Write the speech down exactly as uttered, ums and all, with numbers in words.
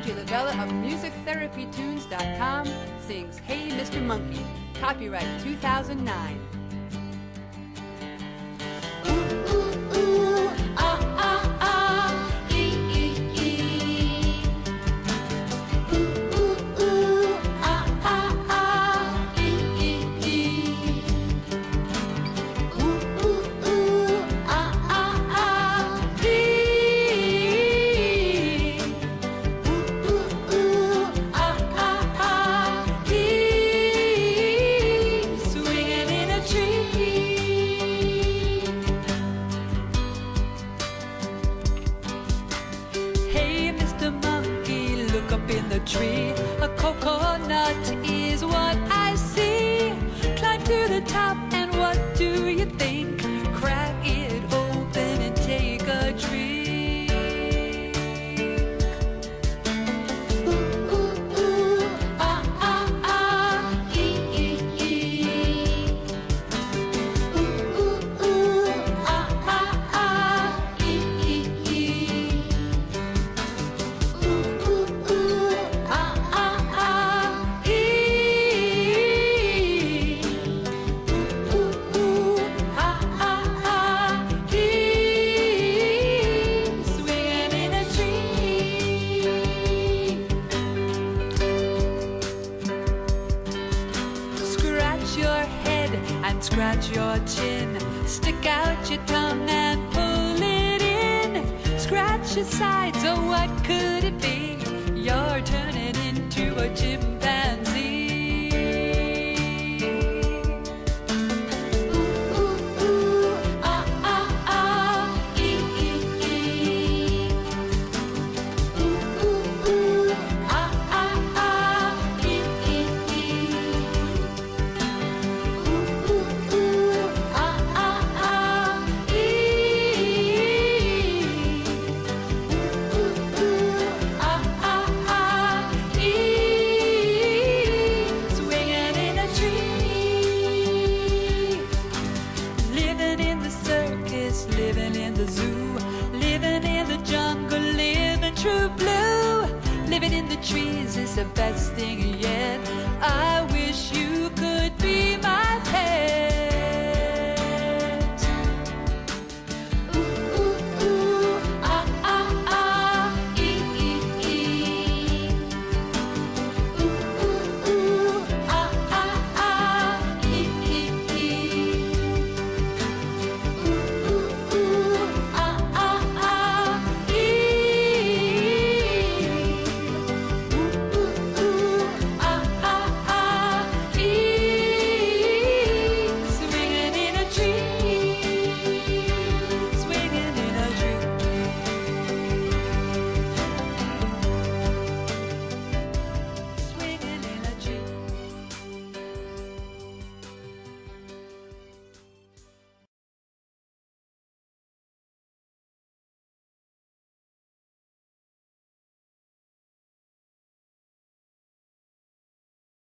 Frankie Lavella of music therapy tunes dot com sings Hey Mister Monkey, copyright two thousand nine. In the tree, a coconut is what I see. Climb to the top, and what do you think? Crack it open and take a drink. Ooh, ooh, ooh, ah, ah, ah, ee, ee, ee. Ooh, ooh, ooh, ah, ah, ah, ee, ee, ee. And scratch your chin, stick out your tongue and pull it in. Scratch your sides, oh what could it be? You're turning into a chimpanzee. Ooh, ooh, ooh, ah, ah, ah, ee, ee, ee. Ooh, ooh, ooh, ah, ah, ah, ee, ee, ee. Living in the zoo, living in the jungle, living true blue. Living in the trees is the best thing yet. I wish you could be my pet.